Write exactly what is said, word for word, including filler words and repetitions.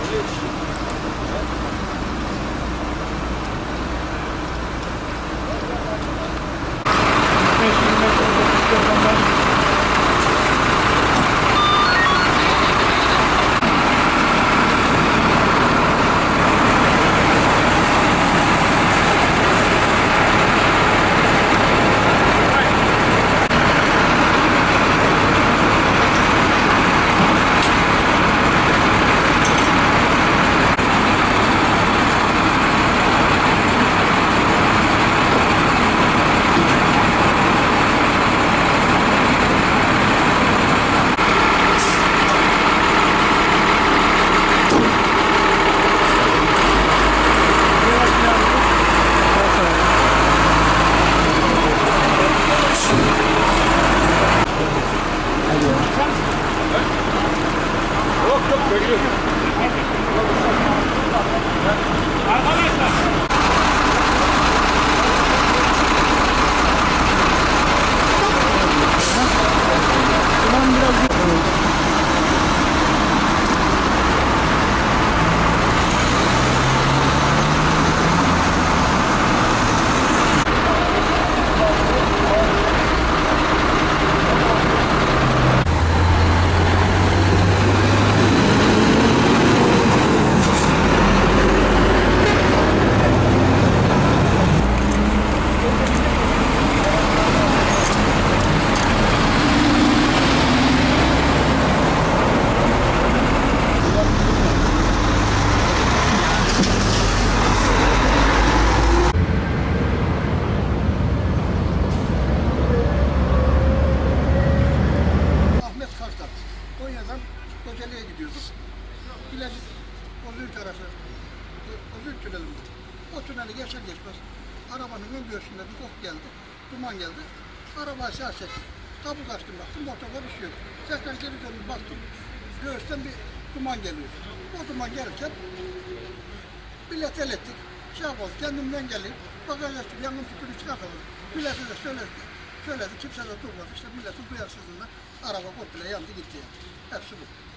Kocaeli'ye gidiyorduk. Bilecik Ozül tarafı, Ozül tünelinde. O tüneli geçer geçmez arabanın ön göğsünde bir ok geldi, duman geldi. Araba aşağı çekti. Kabuk açtım baktım, motorlar üşüyor. Tekrar geri dönüp baktım, göğüsten bir duman geliyor. O duman gelirken millet el ettik. Şey yapalım, kendimden geleyim. Bagaj açtım, yangın tüpünü çıkartalım. Millete de söyledi. Söyledi, kimse de durmadı. İşte milletin duyarsızlığında araba komple yandı gitti yani. Hepsi bu.